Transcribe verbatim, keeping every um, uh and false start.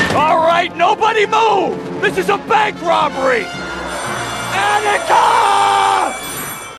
All right, nobody move! This is a bank robbery! Anaconda!